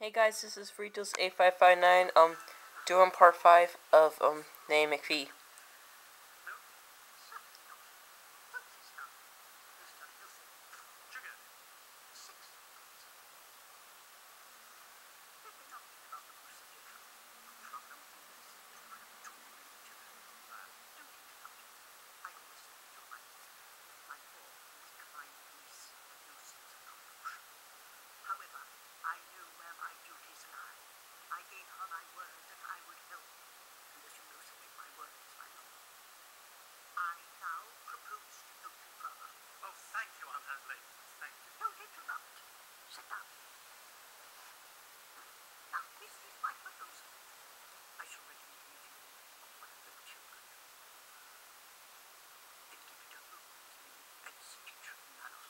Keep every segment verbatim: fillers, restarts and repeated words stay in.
Hey guys, this is Fritos eight five five nine, um, doing part five of, um, Nanny McPhee. However, I knew where my duties lie. I gave her my word that I would help, and as you know, something, my word is my law. I now propose to help you further. Oh, thank you, Aunt Adelaide. Thank you. Don't interrupt. Sit down. Now, this is my proposal. I shall relieve you of one of your children. Then give it a room with me at Stitcher Manor.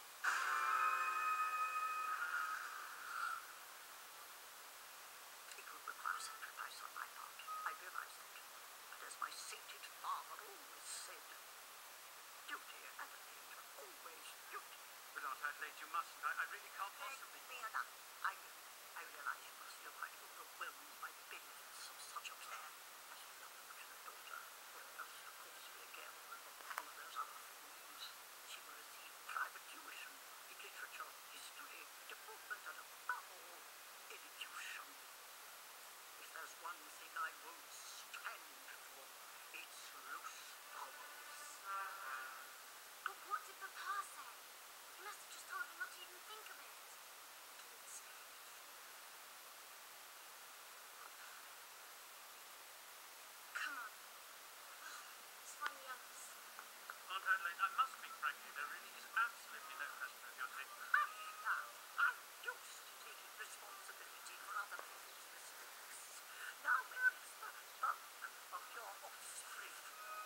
It will require sacrifice on my part. I realize that. But as my sainted father always said, duty, Adelaide, always duty. But Aunt Adelaide, you mustn't. I, I really can't possibly. Let me enough. I know. I realize you must feel quite overwhelmed by the benefits of such a plan as a affectionate daughter. What else, of course, again, all of those other things. She will receive private tuition in literature, history, deportment, and above all, elocution. If there's one thing I won't stand for, it's loose bowels. But what did Papa say? He must have just told her not to even think of it. He didn't say anything. Come on. Let's find the others. Aunt Adelaide, I must speak frankly. There really is absolutely no question of your taking this. Hush now. I'm used to taking responsibility for other people's mistakes. Now where is the bulk of your offspring?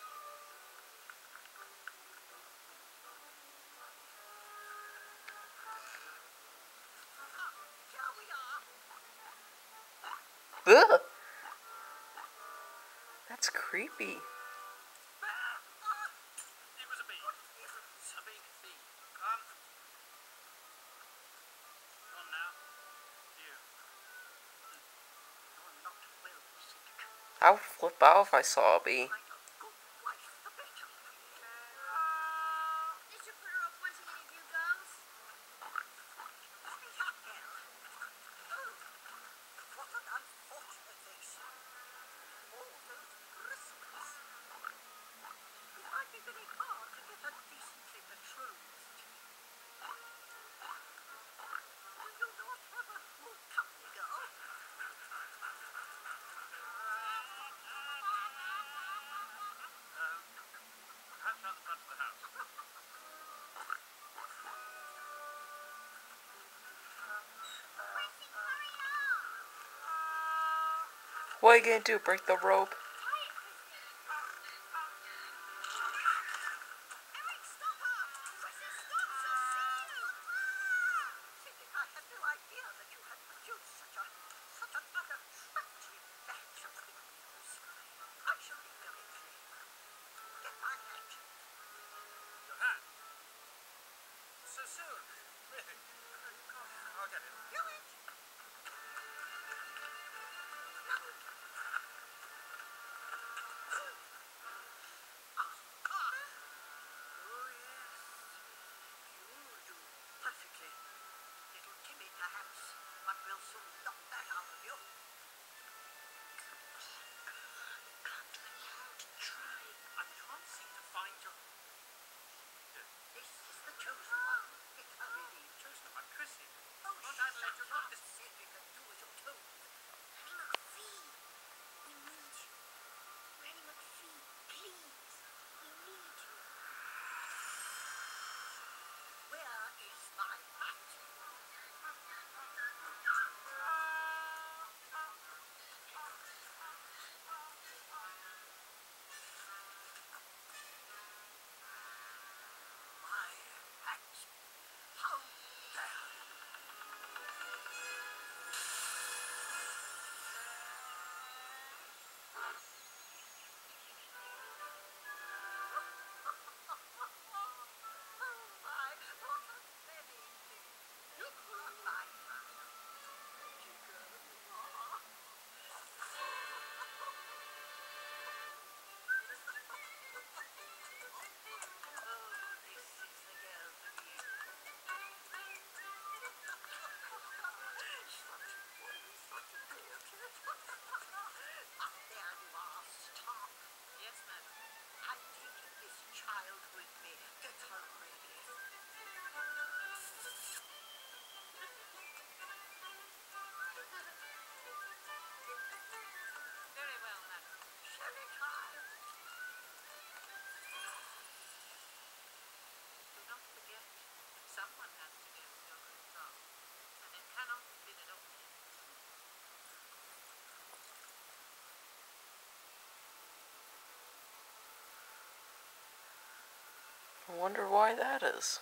Ah, here we are. Ugh! That's creepy. It was a bee. A big bee. Um. On now. You. You're not well, sick. I would flip out if I saw a bee. Find a good wife, the better. Did you put her off wanting any of you girls? Speak up, girl. Oh, what an unfortunate face. All those bristles. It might be very hard to get her decently betrothed. Will you not have a more company, girl? Um. Perhaps round the front of the house. Gracie, hurry up! What are you gonna do, break the rope? Tie it, Christy. Eric, stop her! Chrissy, stop! She'll see you! Sidney, I had no idea that you had produced such a, such an unattractive batch of criminals. I shall leave directly. Get my hat. Your hat. So soon. Really. Gosh, I'll get it. Do it. Oh, yes. You'll do perfectly. Little Timmy, perhaps, but we'll soon knock that out of you. Can't do any harm to try. I can't seem to find your. This is the chosen one. Get her ready. Chosen one, Chrissy. Oh, Aunt Adelaide, you're not this Cedric and do as you're told. Nanny McPhee, we need you. Nanny McPhee, please, we need you. Where is my hat? I wonder why that is.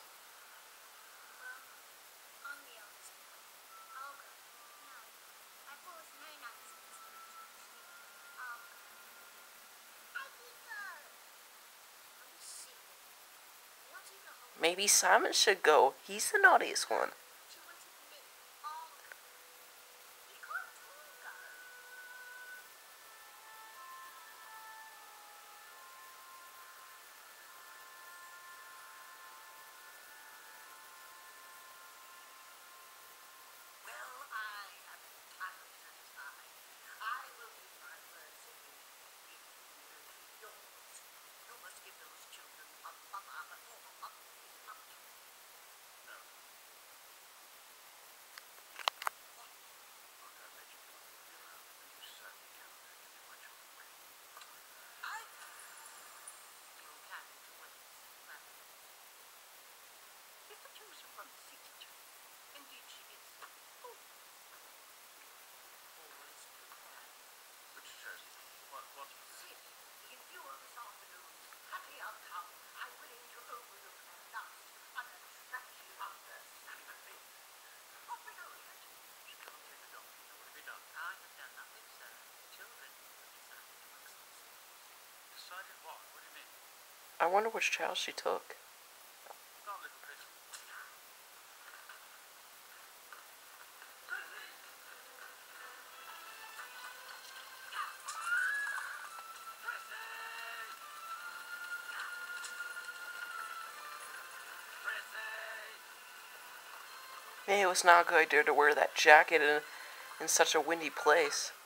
Well, I'm the eldest one. I'll go. No, I've always known I was supposed to be trusted. I'll go. Aggie, go! Are you serious? What do you the whole Maybe Simon should go. He's the naughtiest one. She wanted me. I'll go. You can't all go. Well, I am entirely satisfied. I will give my word to you. If you will be yours, you must give those children a mother before the mother is out. No. What? I don't let you come with me around, but you certainly cannot take any of my children away. I you can wait, madam. If the Jews are conceited, indeed she is. Oh. Always prepared. Which shows what what See, in view of this afternoon's happy outcome, I'm willing to overlook that last unattractive understanding. Off we go, yet. she can't take the dog. What have you done? I have done nothing, sir. The children have decided amongst themselves. Decided what? What do you mean? I wonder which child she took. Not little Chris. Maybe it was not a good idea to wear that jacket in, in such a windy place.